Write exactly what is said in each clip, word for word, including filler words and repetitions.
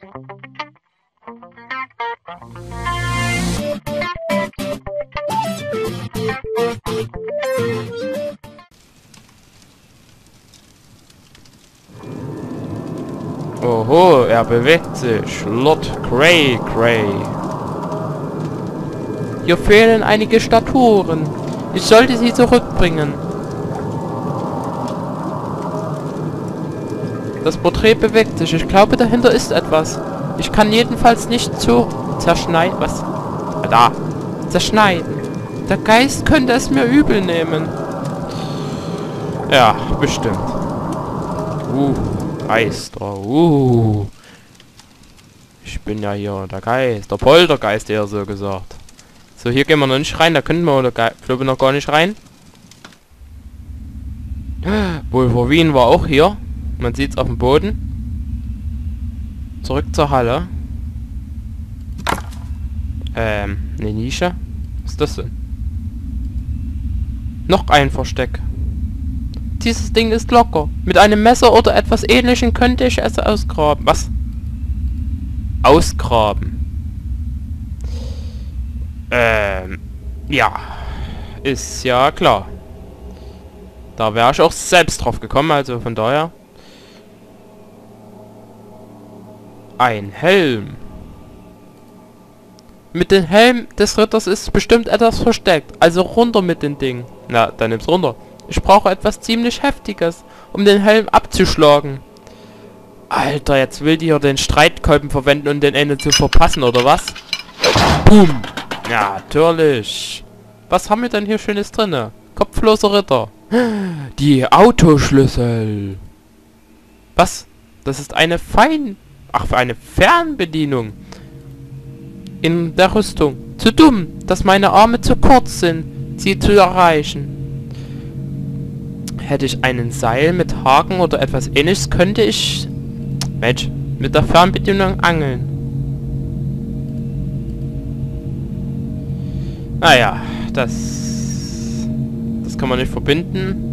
Oho, er bewegt sich. Lord Cray Cray. Hier fehlen einige Statuen. Ich sollte sie zurückbringen. Das Porträt bewegt sich. Ich glaube, dahinter ist etwas. Ich kann jedenfalls nicht so zerschneiden. Was? Ah, da. Zerschneiden. Der Geist könnte es mir übel nehmen. Ja, bestimmt. Uh, Geister. Uh. Ich bin ja hier der Geist. Der Poltergeist, eher so gesagt. So, hier gehen wir noch nicht rein. Da können wir, oder glaube noch gar nicht rein. Wolverine war auch hier. Man sieht es auf dem Boden. Zurück zur Halle. Ähm, eine Nische. Was ist das denn? Noch ein Versteck. Dieses Ding ist locker. Mit einem Messer oder etwas Ähnlichem könnte ich es ausgraben. Was? Ausgraben. Ähm, ja. Ist ja klar. Da wäre ich auch selbst drauf gekommen, also von daher. Ein Helm. Mit dem Helm des Ritters ist bestimmt etwas versteckt. Also runter mit dem Ding. Na, dann nimm's runter. Ich brauche etwas ziemlich Heftiges, um den Helm abzuschlagen. Alter, jetzt will die hier den Streitkolben verwenden, um den Ende zu verpassen, oder was? Boom. Ja, natürlich. Was haben wir denn hier Schönes drinne? Kopfloser Ritter. Die Autoschlüssel. Was? Das ist eine Fein... Ach, für eine Fernbedienung. In der Rüstung. Zu dumm, dass meine Arme zu kurz sind, sie zu erreichen. Hätte ich einen Seil mit Haken oder etwas Ähnliches, könnte ich... Mensch, mit der Fernbedienung angeln. Naja, das... Das kann man nicht verbinden.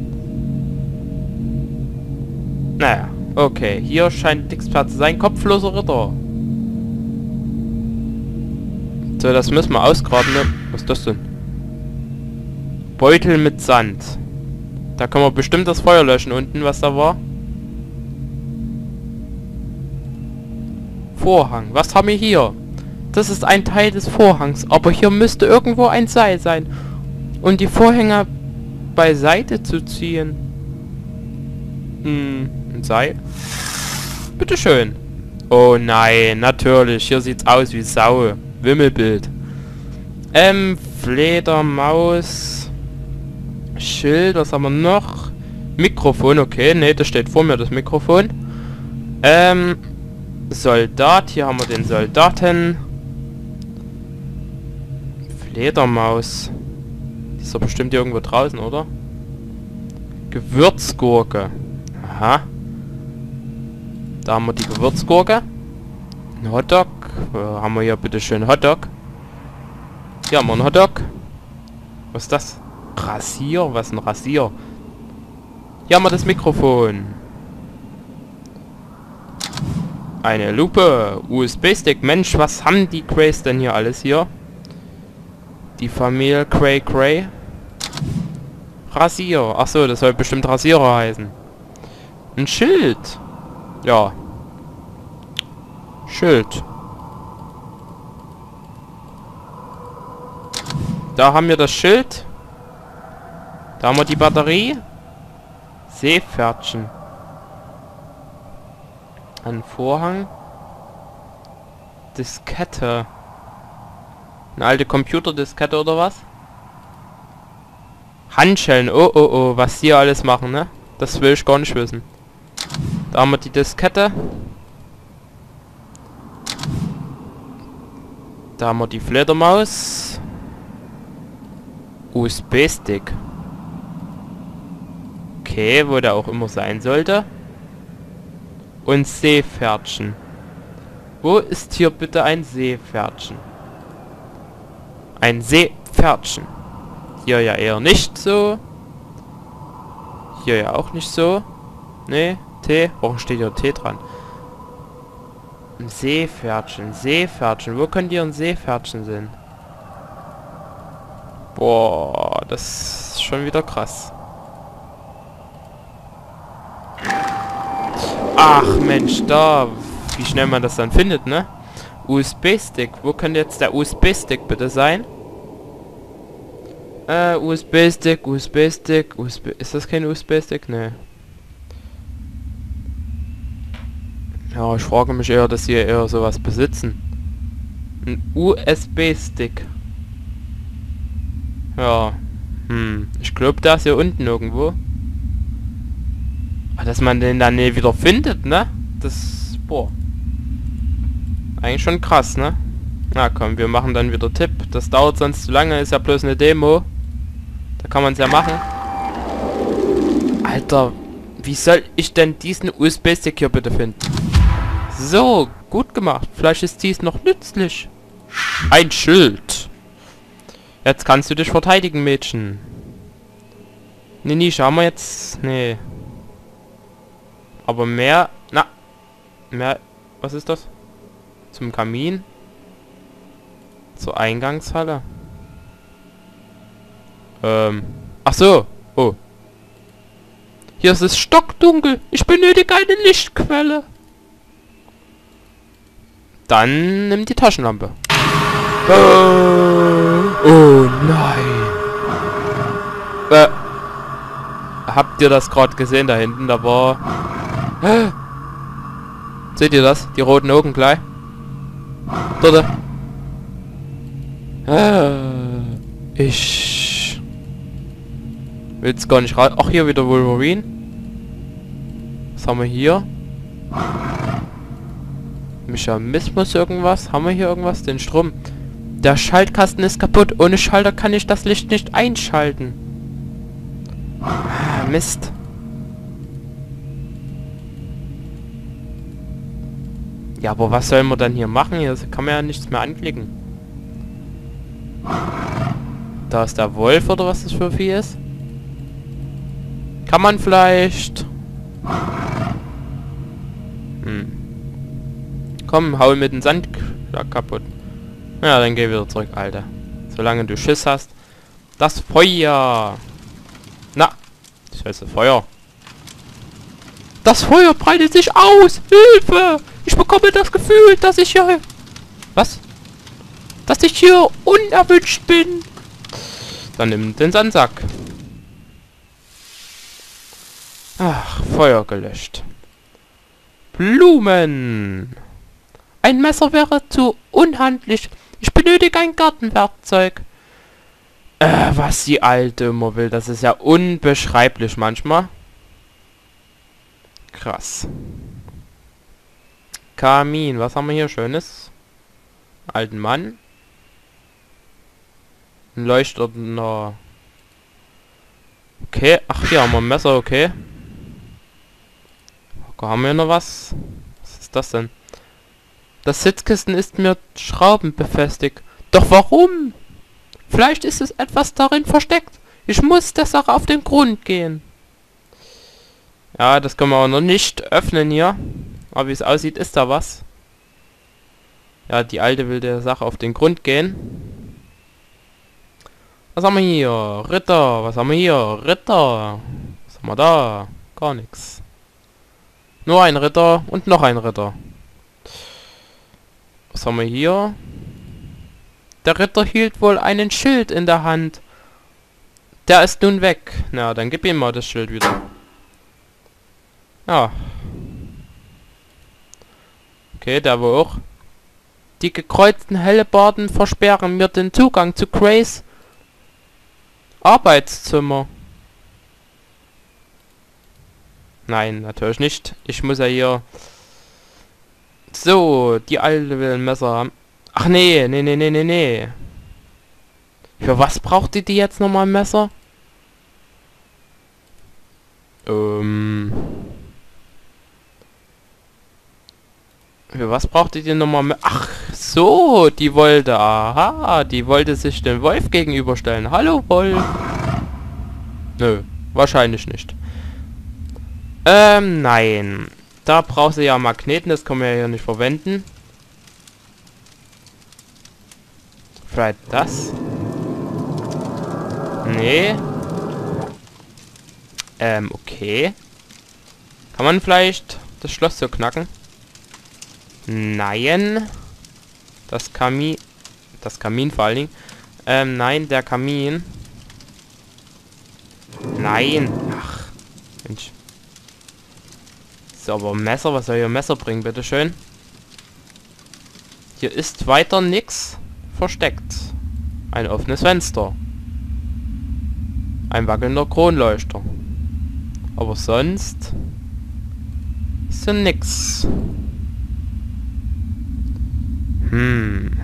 Naja, okay. Hier scheint nichts Platz zu sein. Kopfloser Ritter. So, das müssen wir ausgraben, ne? Was ist das denn? Beutel mit Sand. Da können wir bestimmt das Feuer löschen unten, was da war. Vorhang. Was haben wir hier? Das ist ein Teil des Vorhangs, aber hier müsste irgendwo ein Seil sein, um die Vorhänge beiseite zu ziehen. Hm, ein Seil? Bitteschön. Oh nein, natürlich. Hier sieht's aus wie Sau. Wimmelbild. Ähm, Fledermaus. Schild, was haben wir noch? Mikrofon, okay. Ne, das steht vor mir, das Mikrofon. Ähm, Soldat. Hier haben wir den Soldaten. Fledermaus. Die ist doch bestimmt irgendwo draußen, oder? Gewürzgurke. Aha. Da haben wir die Gewürzgurke. Ein Hotdog. Wo haben wir hier bitte schön Hotdog? Hier haben wir einen Hotdog. Was ist das? Rasier? Was ist ein Rasier? Hier haben wir das Mikrofon. Eine Lupe. U S B-Stick. Mensch, was haben die Crays denn hier alles hier? Die Familie Cray Cray. Rasier. Achso, das soll bestimmt Rasierer heißen. Ein Schild. Ja. Schild. Da haben wir das Schild. Da haben wir die Batterie. Seepferdchen. Ein Vorhang. Diskette. Eine alte Computerdiskette oder was? Handschellen. Oh, oh, oh. Was die alles machen, ne? Das will ich gar nicht wissen. Da haben wir die Diskette. Da haben wir die Fledermaus. U S B-Stick. Okay, wo der auch immer sein sollte. Und Seepferdchen. Wo ist hier bitte ein Seepferdchen? Ein Seepferdchen. Hier ja eher nicht so. Hier ja auch nicht so. Nee, T. Warum steht hier T dran? Ein Seepferdchen, Seepferdchen. Wo könnt ihr ein Seepferdchen sehen? Boah, das ist schon wieder krass. Ach Mensch, da. Wie schnell man das dann findet, ne? U S B-Stick. Wo könnte jetzt der U S B-Stick bitte sein? Äh, U S B-Stick, U S B-Stick, U S B... Ist das kein U S B-Stick? Ne. Ja, ich frage mich eher, dass sie eher sowas besitzen. Ein U S B-Stick. Ja. Hm. Ich glaube, der ist hier unten irgendwo. Aber dass man den dann nie wieder findet, ne? Das... Boah. Eigentlich schon krass, ne? Na komm, wir machen dann wieder Tipp. Das dauert sonst zu lange, ist ja bloß eine Demo. Da kann man es ja machen. Alter, wie soll ich denn diesen U S B-Stick hier bitte finden? So, gut gemacht. Vielleicht ist dies noch nützlich. Ein Schild. Jetzt kannst du dich verteidigen, Mädchen. Nee, nee, schauen wir jetzt... Nee. Aber mehr... Na. Mehr... Was ist das? Zum Kamin? Zur Eingangshalle? Ähm... Ach so. Oh. Hier ist es stockdunkel. Ich benötige eine Lichtquelle. Dann nimm die Taschenlampe. Oh, oh nein. Äh, habt ihr das gerade gesehen da hinten? Da war... Äh, seht ihr das? Die roten Augen gleich. Dort. Äh, ich... will's gar nicht raus. Ach, hier wieder Wolverine. Was haben wir hier? Mechanismus irgendwas? Haben wir hier irgendwas? Den Strom. Der Schaltkasten ist kaputt. Ohne Schalter kann ich das Licht nicht einschalten. Ah, Mist. Ja, aber was soll man dann hier machen? Hier kann man ja nichts mehr anklicken. Da ist der Wolf oder was das für ein Vieh ist. Kann man vielleicht... Hm. Komm, hau mit dem Sand kaputt. Ja, dann geh wieder zurück, Alter. Solange du Schiss hast. Das Feuer! Na! Das heißt Feuer. Das Feuer breitet sich aus! Hilfe! Ich bekomme das Gefühl, dass ich hier... Was? Dass ich hier unerwünscht bin. Dann nimm den Sandsack. Ach, Feuer gelöscht. Blumen! Ein Messer wäre zu unhandlich. Ich benötige ein Gartenwerkzeug. Äh, was die Alte immer will, das ist ja unbeschreiblich manchmal. Krass. Kamin, was haben wir hier Schönes? Alten Mann. Ein leuchtender... Okay, ach, hier haben wir ein Messer, okay. Haben wir noch was? Was ist das denn? Das Sitzkissen ist mit Schrauben befestigt. Doch warum? Vielleicht ist es etwas darin versteckt. Ich muss der Sache auf den Grund gehen. Ja, das können wir auch noch nicht öffnen hier. Aber wie es aussieht, ist da was. Ja, die Alte will der Sache auf den Grund gehen. Was haben wir hier? Ritter. Was haben wir hier? Ritter. Was haben wir da? Gar nichts. Nur ein Ritter und noch ein Ritter. Was haben wir hier? Der Ritter hielt wohl einen Schild in der Hand. Der ist nun weg. Na, dann gib ihm mal das Schild wieder. Ja. Okay, der war auch. Die gekreuzten Hellebarden versperren mir den Zugang zu Grace Arbeitszimmer. Nein, natürlich nicht. Ich muss ja hier... So, die Alte will ein Messer haben. Ach nee, nee, nee, nee, nee, nee. Für was braucht die die jetzt nochmal ein Messer? Ähm... Für was braucht die denn nochmal mehr? Ach so, die wollte... Aha, die wollte sich dem Wolf gegenüberstellen. Hallo, Wolf. Nö, wahrscheinlich nicht. Ähm, nein. Da brauchst du ja Magneten, das können wir ja hier nicht verwenden. Vielleicht das? Nee. Ähm, okay. Kann man vielleicht das Schloss so knacken? Nein. Das Kamin... Das Kamin vor allen Dingen. Ähm, nein, der Kamin. Nein. Ach, Mensch. So, aber Messer, was soll hier Messer bringen, bitteschön? Hier ist weiter nix versteckt. Ein offenes Fenster. Ein wackelnder Kronleuchter. Aber sonst ist hier nix. Hm.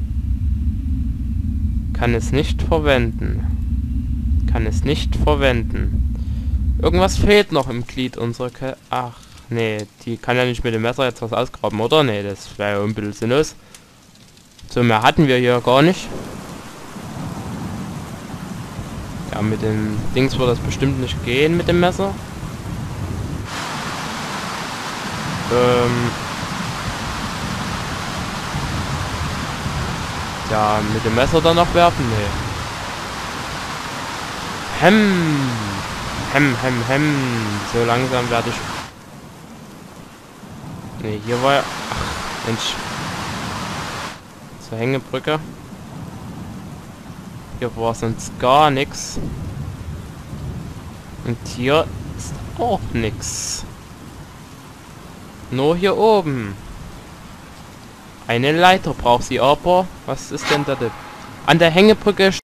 Kann es nicht verwenden. Kann es nicht verwenden. Irgendwas fehlt noch im Glied unserer Ke... Ach, nee. Die kann ja nicht mit dem Messer jetzt was ausgraben, oder? Nee, das wäre ja ein bisschen sinnlos. So, mehr hatten wir hier gar nicht. Ja, mit dem Dings wird das bestimmt nicht gehen mit dem Messer. Ähm... Ja, mit dem Messer dann noch werfen? Nee. Hem. Hem, hem, hem. So langsam werde ich... Nee, hier war ja... Ach, Mensch. Zur Hängebrücke. Hier war sonst gar nichts. Und hier ist auch nichts. Nur hier oben. Eine Leiter braucht sie aber. Was ist denn da? An der Hängebrücke